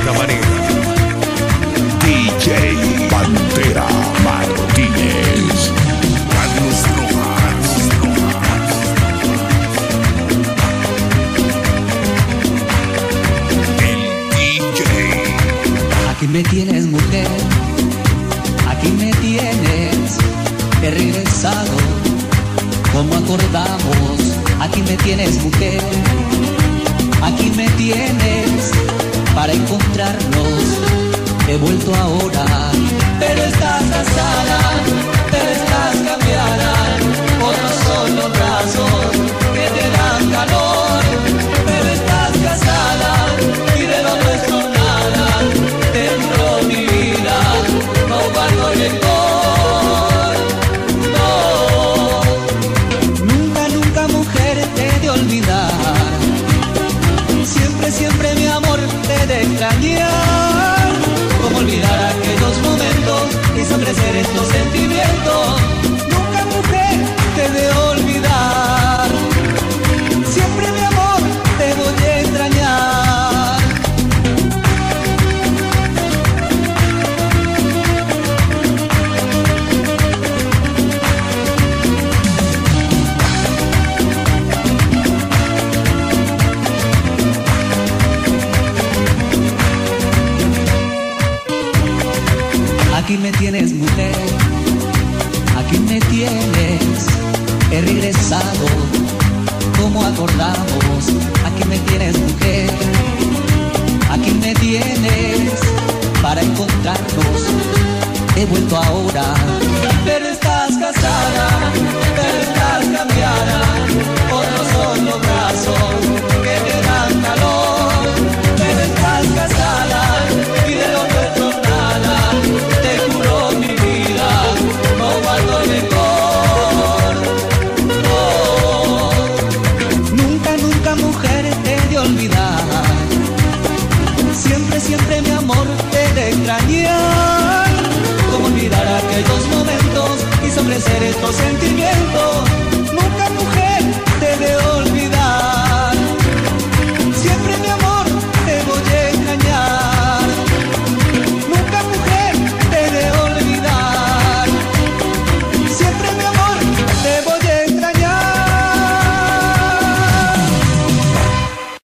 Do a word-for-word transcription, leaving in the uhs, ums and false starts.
buena manera. D J Pantera Martínez, Carlos Rojas. El D J. Aquí me tienes, mujer, aquí me tienes. He regresado como acordamos. Aquí me tienes, mujer, aquí me tienes. Para encontrarnos he vuelto ahora, pero estás casada, pero estás cambiada. Otros son los brazos que te dan calor, pero estás casada y de lo nuestro nada. Te juro mi vida, no guardo rencor, no. Nunca, nunca, mujer, te he de olvidar. Siempre, siempre, mi amor, te he de extrañar. ¿Cómo olvidar aquellos momentos y ofrecer estos sentimientos? Nunca, mujer, te he de olvidar. Siempre, mi amor, te voy a extrañar. Aquí me tienes, mujer, aquí me tienes. He regresado como acordamos. Aquí me tienes, mujer, aquí me tienes. Para encontrarnos he vuelto ahora, pero estás casada, pero estás cambiada. Otros son los brazos que te dan calor, pero estás casada y de lo nuestro nada. Te juro mi vida, no guardo rencor, no. Nunca, nunca, mujer, te he de olvidar. Siempre, siempre, mi amor, te he de extrañar. ¿Cómo olvidar aquellos momentos y ofrecer estos sentimientos?